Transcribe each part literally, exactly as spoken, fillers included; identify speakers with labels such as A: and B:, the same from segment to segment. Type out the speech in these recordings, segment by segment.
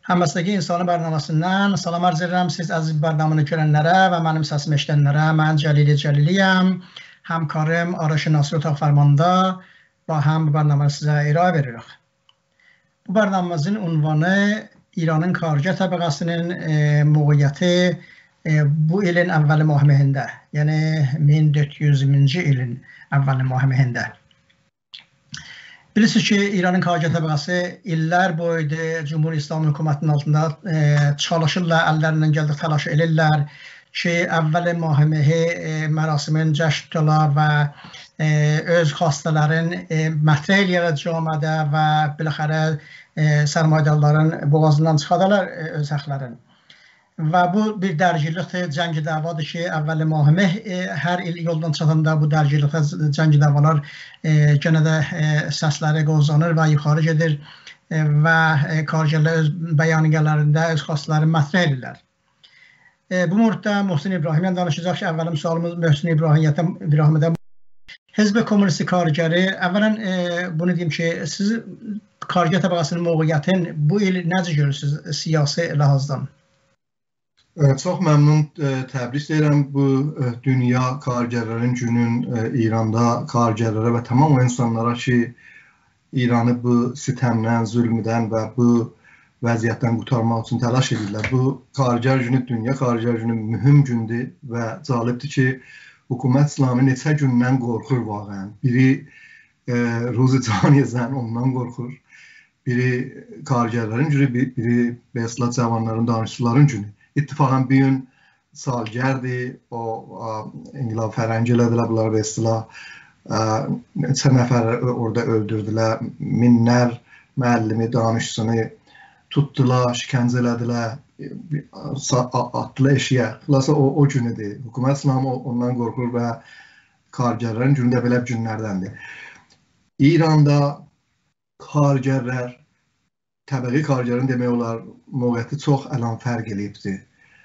A: Həmbəstəki İnsanı bərnamasından salam arz edirəm siz əziz bərnamanı görənlərə və mənim səsimi eşidənlərə. Mən Cəlili Cəliliyəm. Həmkarım Araş Nasir Otaq Fərmanda və həm bu bərnamanı sizə irayə veririk. Bu bərnamamızın ünvanı İranın xarici təbəqəsinin e, müğiyyəti e, bu ilin əvvəli mühəmməhində, yəni min dörd yüz iyirminci ilin əvvəli mühəmməhində. Bilirsiniz ki, İranın xarici təbəqəsi illər boyudur Cumhuriyet İslamı hökumətinin altında e, çalışırlar, əllərindən gəldiyi təlaş edirlər ki, əvvəli mühəmməhi e, mərasimin cəşn tutula və e, öz xastaların e, mətrə eləyərək camiədə və biləxərə e, sərmayədarların boğazından çıxardarlar e, öz haqlarını. Və bu bir dərgirlikdir, cəngi davadır ki, əvvəli mühəmmeh e, hər il yoldan çıxanda bu dərgirlikdə cəngi davalar e, gənə də e, səsləri qozlanır və yuxarı gedir e, və e, xaricilər öz bəyaniyələrində öz xastalarını mətrə edirlər. E, bu mövzuda Möhsin İbrahimyan danışacaq ki, əvvəlim sualımız Möhsin İbrahimdən. Hizb Komünist Xaricəri, əvvələn e, bunu deyim ki, siz xarici təbəqəsinin müğiyyətini bu il necə görürsünüz siyasi ləhazdan?
B: Çox məmnun təbrik edirəm bu dünya xaricələrinin günün İranda xaricələrə və tamam o insanlara ki, İranı bu sitəmdən, zülmdən və bu vəziyyətdən qurtarmaq üçün təlaş edirlər. Bu xaricələr günü, dünya xaricələr günü mühüm gündür və cəlibdir ki, hökumət İslamı neçə gündən qorxur vaqən. Biri e, Ruzi Caniyəzən ondan qorxur, biri xaricələrin günü, biri Besla cavanların, danışçıların günü. İttifaqən bir gün salgərdir, o İnqilab fərəngi elədilər, bunlar və istilah neçə nəfər orada öldürdülər, minlər müəllimi, danışçısını tutdular, şikəncə elədilər, atdılar eşiyə. Xülasə o, o günüdür. Hökumət İslamı ondan qorxur və xaricələrin günü də belə günlərdəndir. İranda xaricələr, təbəqi xaricələrin demək olar, müğiyyəti çox əlan fərq eləyibdir.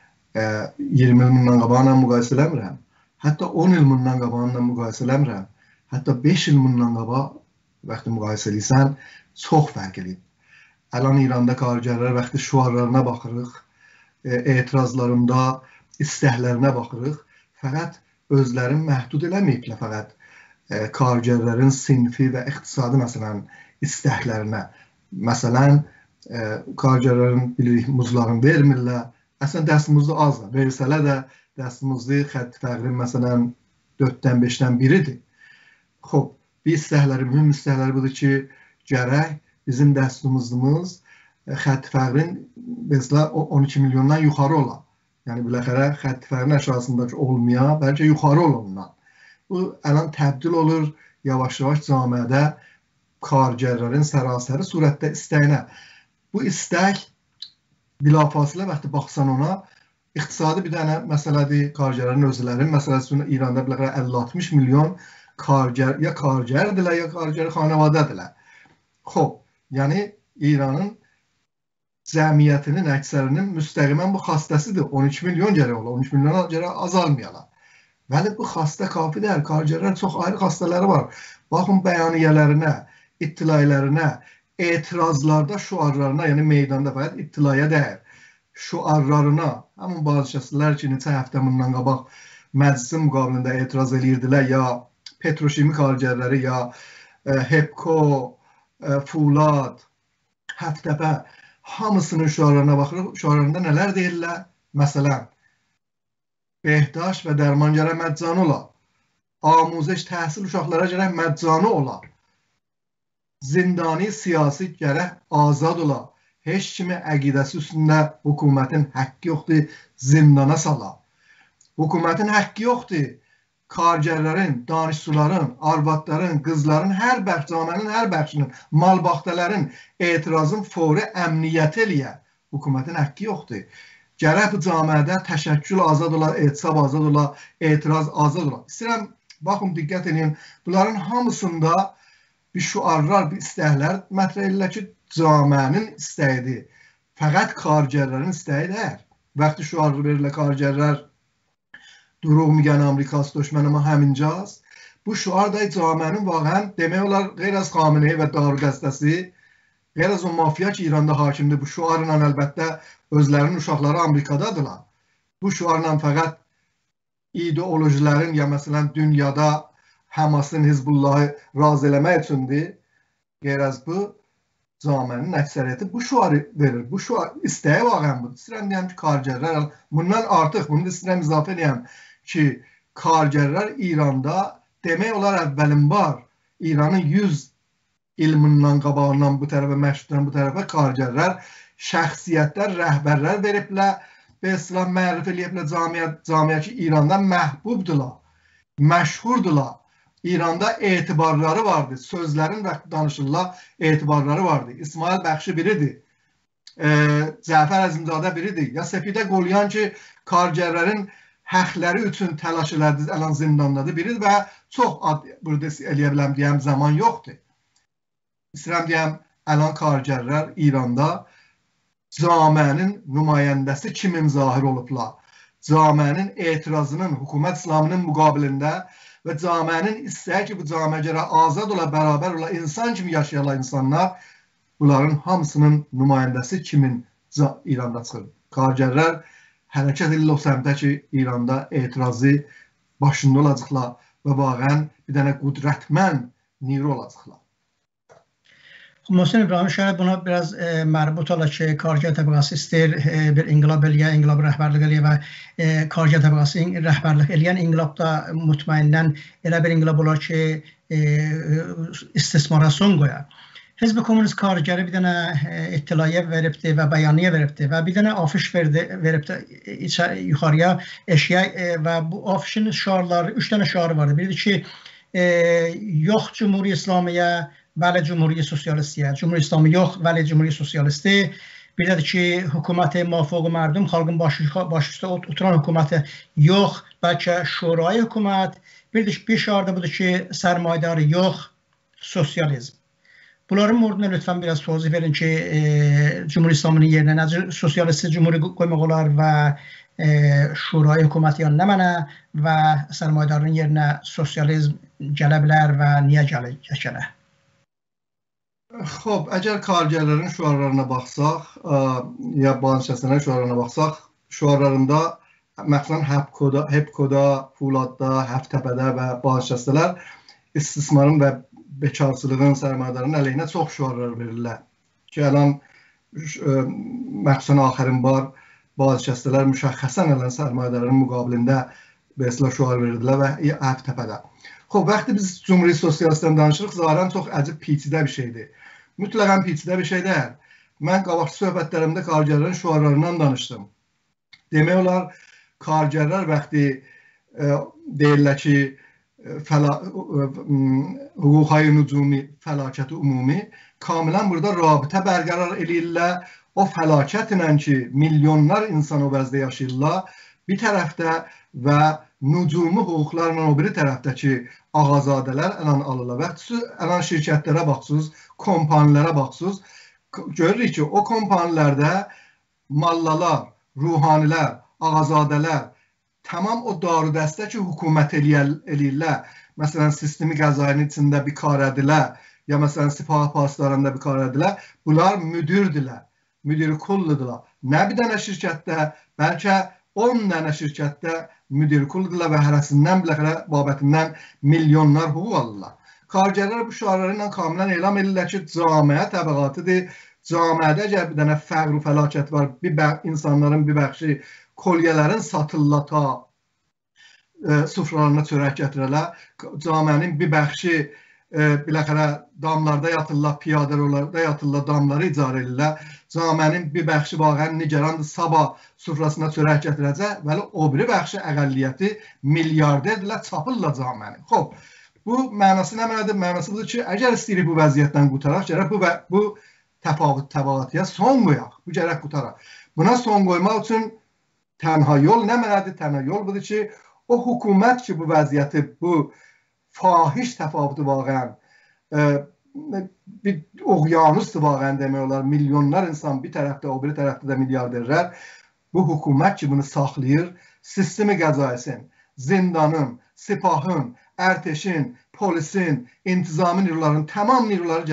B: iyirmi il bundan qabağına müqayisə eləmirəm. Hətta on il bundan qabağına müqayisə eləmirəm. Hətta beş il bundan qabaq vaxtı müqayisə eləyirsən, çox fərq eləyib. Əlan İranda xaricələr vaxtı şüarlarına baxırıq, etirazlarında istəklərinə baxırıq. Fəqət özlərini məhdud eləməyiblər fəqət xaricələrin sinfi və iqtisadi məsələn istəklərinə. Məsələn, xaricələrin bilirik muzlarını vermirlər. Əslən, dəstmuzlu azdır. Versələr də dəstmuzlu xətt fəqrin məsələn dörddən beşdən biridir. Xob, bir istəkləri, mühüm istəkləri budur ki, gərək bizim dəstmuzumuz xətt fəqrin on iki milyondan yuxarı ola. Yəni, biləxərə xətt fəqrin əşasındakı olmaya, bəlkə yuxarı ola ondan. Bu, ələn təbdil olur yavaş-yavaş camiədə xaricələrin sərasəri surətdə istəyinə. Bu istək bilafasilə vaxtı baxsan ona, iqtisadi bir dənə məsələdir xaricələrin özlərinin məsələsində İranda biləxərə əlli altmış milyon xaricər, ya xaricərdirlər, ya xaricəri xanavadədirlər. Xob, yəni İranın cəmiyyətinin, əksərinin müstəqimən bu xastəsidir. on üç milyon gərək ola, on üç milyona gərək azalmayala. Bəli, bu xastə kafidir, xaricələrin çox ayrı xastaları var. Baxın bəyaniyələrinə, ittilayələrinə, etirazlarda şüarlarına, yəni meydanda fəqət ittilaya dəyər, şüarlarına, həmin bazı şəxslər ki, neçə həftə bundan qabaq məclisin müqabilində etiraz edirdilər, ya Petroşimik xaricələri, ya e, Hepko, e, Fulad, Həftəbə, hamısının şüarlarına baxırıq, şüarlarında nələr deyirlər? Məsələn, Behdaş və dərman gərək məccanı ola, amuzəş təhsil uşaqlara gərək məccanı ola, zindani siyasi gərək azad ola. Heç kimi əqidəsi üstündə hökumətin həqqi yoxdur, zindana sala. Hökumətin həqqi yoxdur, xaricələrin, danışçıların, arvadların, qızların, hər bəxş, camiənin hər bəxşinin, malbaxtələrin etirazın fori əmniyyət eləyə. Hökumətin həqqi yoxdur. Gərək bu camiədə təşəkkül azad ola, etisab azad ola, etiraz azad ola. İstəyirəm, baxın, diqqət edin, bunların hamısında bir şüarlar, bir istəklər mətrə edirlər ki, camiənin istəyidir. Fəqət xaricələrin istəyidir. Vaxtı şüar verirlər xaricələr, duruq mügən Amerikası düşmən amma həmincaz. Bu şüar da camiənin vaqən demək olar qeyr az Xameneyi və Darü dəstəsi Qərəz o mafiya ki, İranda hakimdir, bu şuarla əlbəttə özlərinin uşaqları Amerikadadırlar. Bu şuarla fəqət ideolojilərin ya məsələn dünyada Həmasın, Hizbullahı razı eləmək üçündür. Qərəz bu camiənin əksəriyyəti bu şuarı verir. Bu şuar istəyi vaqən budur. İstəyirəm deyəm ki, kargərlər, bundan artıq, bunu da istəyirəm izafə edəyəm ki, kargərlər İranda demək olar əvvəlin var. İranın yüz ilmindən qabağından bu tərəfə, məşrqdən bu tərəfə kargərlər, şəxsiyyətlər, rəhbərlər veriblər və İslam mərif eləyiblər camiyə, camiyə ki, İranda məhbubdular, məşhurdular. İranda etibarları vardı, sözlərin və danışırlar etibarları vardı. İsmail Bəxşi biridir, e, Cəfər Əzimzadə biridir. Ya Səfidə Qolyan ki, kargərlərin həqləri üçün təlaş elədi, ələn zindandadır biridir və çox ad, burada eləyə biləm deyəm zaman yoxdur. İstəyirəm deyəm, ələn kargərlər İranda camiənin nümayəndəsi kimin zahir olublar? Camiənin etirazının, hökumət İslamının müqabilində və camiənin istəyi ki, bu camiə görə azad ola, bərabər ola, insan kimi yaşayalar insanlar, bunların hamısının nümayəndəsi kimin İranda çıxır? Kargərlər hərəkət edirlər o səmtə ki, İranda etirazı başında olacaqlar və vaqən bir dənə qudrətmən niro olacaqlar.
A: Muhsin İbrahim şayet buna biraz e, mərbut ola ki, kargər təbəqəsi istəyir e, bir inqilab eləyə, inqilab rəhbərlik eləyə və e, kargər təbəqəsi rəhbərlik eləyən inqilabda mutmaindən elə bir inqilab olar ki, e, istismara son qoyar. Hizb-i Komünist kargəri bir dənə e, ittilayə veribdi və bəyanıyə veribdi və bir dənə afiş verdi, veribdi içə, yuxarıya eşiyə e, və bu afişin şüarları, üç dənə şüarı vardı. Biridir ki, e, yox Cumhuriyyə İslamiyyə, bəli Cumhuriyyə Sosialistiyyə, Cumhuriyyə İslamı yox, bəli Cumhuriyyə Sosialisti. Bir də ki, hökuməti mavfuq mərdum, xalqın başı, başı üstə oturan hökuməti yox, bəlkə şurayı hökumət. Bir də ki, bir şüar da budur ki, sərmayedarı yox, sosializm. Bunların morduna lütfen biraz tozih verin ki, e, Cumhuriyyə İslamının yerinə necə sosialisti cumhuriyyə qoymaq olar və e, şurayı hökuməti yanına mənə və sərmayedarın yerinə sosializm gələ bilər və niyə gələ?
B: Xob, əgər kargərlərin şüarlarına baxsaq, ya Banşəsənə şüarlarına baxsaq, şüarlarında məxsulən Həbkoda, Həbkoda, Fuladda, Həftəpədə və Banşəsələr istismarın və bekarçılığın, sərmayedarın əleyhinə çox şüarlar verirlər. Ki, ələn məxsulən axərin var, Banşəsələr müşəxxəsən ələn sərmayedarın müqabilində beslə şüar verirdilər və Həftəpədə. Xob, vaxtı biz Cumhuriyyə Sosialistdən danışırıq, zaten çox əcib pitidə bir şeydir. Mütləqən pitidə bir şey deyil. Mən qabaqçı söhbətlərimdə kargərlərin şüarlarından danışdım. Demək olar, kargərlər vaxtı e, deyirlər ki, hüquq-i nücumi fəlakəti ümumi, kamilən burada rabitə bərqərar edirlər. O fəlakət ilə ki, milyonlar insan o vəzdə yaşayırlar, bir tərəfdə və nücumi hüquqlarla o biri tərəfdə ki, ağazadələr ələn alırlar. Vəxtisi ələn şirkətlərə baxsınız, kompanilərə baxsınız, görürük ki, o kompanilərdə mallalar, ruhanilər, ağazadələr, tamam o darı dəstə ki, hökumət eləyirlər. Məsələn, sistemi qəzainin içində bir kar edilər, ya məsələn, sipah paslarında bir kar edilər. Bunlar müdürdülər, müdiri kulludular. Nə bir dənə şirkətdə, bəlkə on dənə şirkətdə müdiri kulludular və hərəsindən, biləxərə babətindən milyonlar hüquq alırlar. Kargərlər bu şüarları ilə kamilən elam edirlər ki, camiə təbəqatıdır. Camiədə əgər bir dənə fəqr fəlakət var, bir insanların bir bəxşi kolyələrin satırlata e, sufralarına çörək gətirərlər. Camiənin bir bəxşi e, biləxərə damlarda yatırlar, piyadalarda yatırlar, damları icarə edirlər. Camiənin bir bəxşi vaqən nigerandır, sabah sufrasına çörək gətirəcək, vəli o biri bəxşi əqəlliyyəti milyarderdirlər, çapırlar camiəni. Xob, bu mənası nə mənadır? Mənası budur ki, əgər istəyirik bu vəziyyətdən qutaraq, gərək bu, bu təfavüt təbəqatıya son qoyaq, bu gərək qutaraq. Buna son qoymaq üçün tənha yol nə mənadır? Tənha yol budur ki, o hökumət ki, bu vəziyyəti, bu fahiş təfavütü vaqən, e, bir oğyanusdur vaqən demək olar, milyonlar insan bir tərəfdə, o biri tərəfdə də milyarderlər, bu hökumət ki, bunu saxlayır, sistemi qəzayəsin, zindanın, sipahın, ərteşin, polisin, intizami niruların, tamam niruları gərək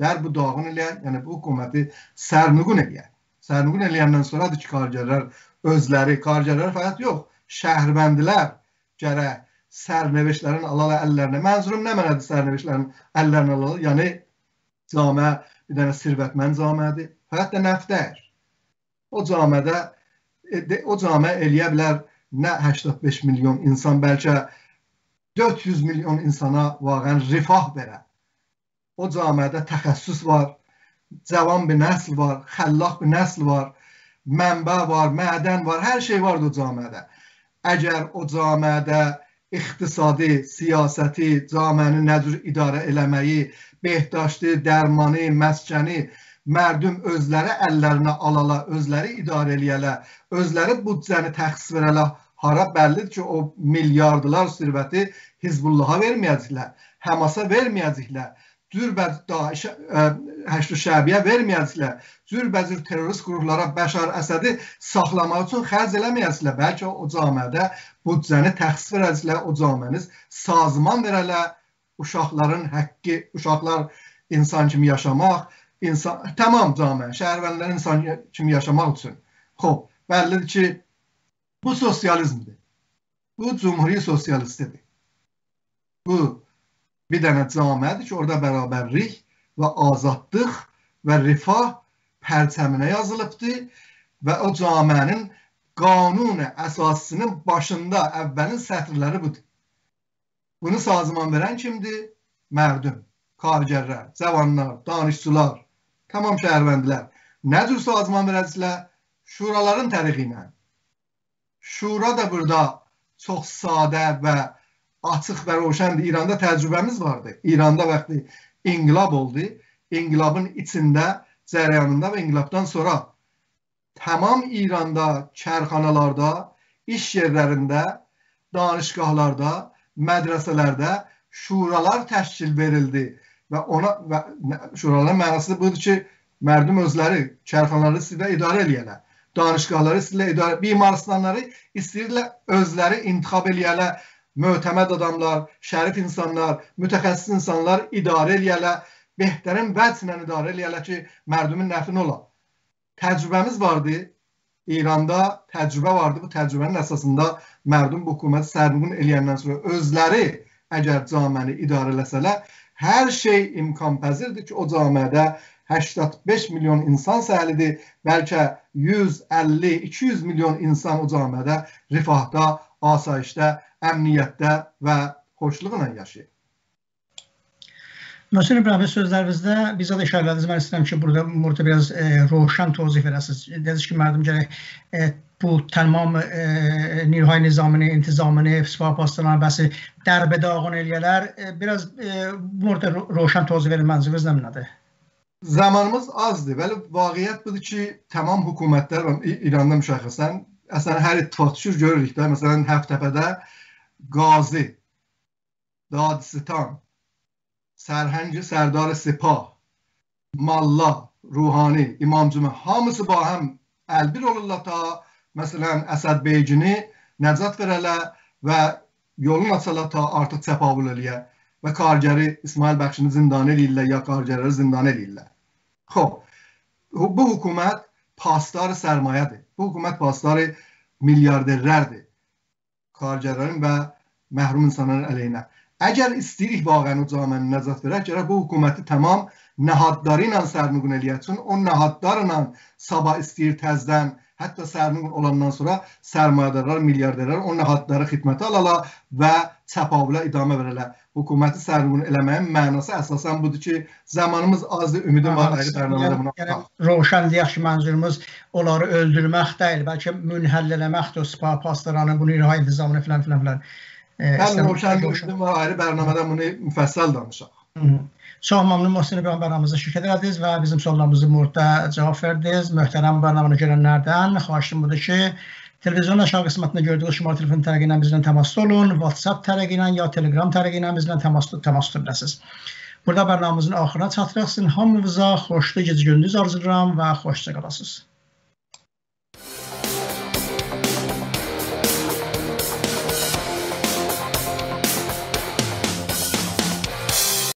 B: dər budağın eləyər, yəni bu hökuməti sərnüqun eləyər. Sərnüqun eləyəndən sonradır ki, kargərlər özləri, kargərlər fəqət yox, şəhərbəndilər gərək sərnəveşlərin alalı əllərinə. Mənzurum nə mənədir sərnəveşlərin əllərinə alalı? Yəni, camə, bir dənə sirvətmən camədir, fəqət də nəftər. O camədə, o camə eləyə bilər nə həştad beş milyon insan, bəlkə dörd yüz milyon insana vaqən rifah verə. O camədə təxəssüs var, cavan bir nəsl var, xəllaq bir nəsl var, mənbə var, mədən var, hər şey vardı o camədə. Əgər o camədə iqtisadi, siyasəti, caməni nə cür idarə eləməyi, behdaşdı, dərmanı, məskəni, mərdum özləri əllərinə alala, özləri idarə eləyələ, özləri büdcəni təxsis verələ, hara bəllidir ki, o milyardılar sirvəti Hizbullaha verməyəcəklər, Həmasa verməyəcəklər, cürbəcür Həşr-ü Şəbiyə verməyəcəklər, cürbəcür terörist qruplara Bəşar Əsədi saxlamaq üçün xərc eləməyəcəklər. Bəlkə o camədə büdcəni təxsis verəcəklər, o caməniz sazman verələr, uşaqların həqqi, uşaqlar insan kimi yaşamaq, insan, tamam camə, şəhərvənlər insan kimi yaşamaq üçün. Xoş, bəllidir ki, bu sosializmdir. Bu cumhuri sosialistidir. Bu bir dənə camədir ki, orada bərabərlik və azadlıq və rifah pərçəminə yazılıbdır və o camənin qanun əsasının başında əvvəlin sətirləri budur. Bunu sazman verən kimdir? Mərdum, kargərlər, cavanlar, danışçılar, tamam şəhərvəndilər. Nə cür sazman verəcəklər? Şuraların təriqi ilə. Şura da burada çox sadə və açıq və roşəndir. İranda təcrübəmiz vardı. İranda vaxtı inqilab oldu. İnqilabın içində, cərəyanında və inqilabdan sonra tamam İranda, kərxanalarda, iş yerlərində, danışqahlarda, mədrəsələrdə şuralar təşkil verildi. Və ona, və şuraların mənası budur ki, mərdum özləri kərxanaları sizlə idarə eləyələr. Danışqahları sizlə idarə, bimarstanları istəyirlər özləri intixab eləyələr. Mötəməd adamlar, şərif insanlar, mütəxəssis insanlar idarə eləyələr, behtərin vəclə idarə eləyələr ki, mərdumun nəfini ola. Təcrübəmiz vardı, İranda təcrübə vardı, bu təcrübənin əsasında mərdum bu hökuməti sərnüqun eləyəndən sonra özləri əgər caməni idarə eləsələr, hər şey imkanpəzirdir ki, o camədə həştad beş milyon insan səhəlidir, bəlkə yüz əlli iki yüz milyon insan o camədə rifahda, asayişdə, əmniyyətdə və xoşluqla yaşayır.
A: Möhsen İbrahim, sözlərinizdə bizə də işarə ediniz. Mən istəyirəm ki, burada, burada biraz e, roşan tozih verəsiniz. Dediniz ki, mərdum gərək e, bu tamam e, Nilhay Nizamini, intizamini, Sipah Pasdalarını bəsi dərbədağın eləyələr. E, biraz e, burada roşan tozih verin, məncəniz nədir?
B: Zamanımız azdır. Bəli, vaqiyyət budur ki, tamam hökumətlər, İranda müşəxəsən, əslən, hər ittifaq düşür, görürük də. Məsələn, Həftəpədə Qazi, Dadistan, Sərhəngi Sərdar Sipah, Malla, Ruhani, İmam Cümə, hamısı ba həm əlbir olurlar ta, məsələn, Əsəd Beygini nəcat verələr və yolun açalar ta artıq çəpavul eləyər və kargəri İsmail Bəxşini zindan eləyirlər, ya kargərləri zindan eləyirlər. Xoş, bu hökumət pasdarı sərmayədir. Bu hökumət pasdarı milyarderlərdir. Kargərlərin və məhrum insanların əleyhinə. Əgər istəyirik vaqən o caməni nəcat verək, gərək bu hökuməti tamam nəhadları ilə sərnüqun eləyək üçün, o nəhadlarla sabah istəyir təzdən, hətta sərnüqun olandan sonra sərmayədarlar, milyarderlər o nəhadları xidmətə alalar və çəpavulə idamə verələr. Hökuməti sərnüqun eləməyin mənası əsasən budur ki, zamanımız azdır, ümidim var, ayrı bərnamədə buna baxaq.
A: Roşan deyək ki, mənzurumuz onları öldürmək deyil, bəlkə münhəll eləməkdir o Sipah Pasdalarını, bunu Nilhay intizamını filan filan filan.
B: Mən roşan ümidim var, ayrı bərnamədə bunu müfəssəl danışaq.
A: Çox məmnun Möhsen İbrahim bərnamımıza şirkət edədiniz və bizim suallarımızı burada cavab verdiniz. Möhtərəm bərnamanı görənlərdən xahişim budur ki, televizyon aşağı qismətində gördüyünüz şumar telefon tərəqi ilə bizlə təmasda olun, WhatsApp tərəqi ilə ya Telegram tərəqi ilə bizlə təmasda biləsiniz. Burada bərnamımızın axırına çatırıq. Sizin hamınıza xoşlu gecə gündüz arzulayıram və xoşça qalasınız.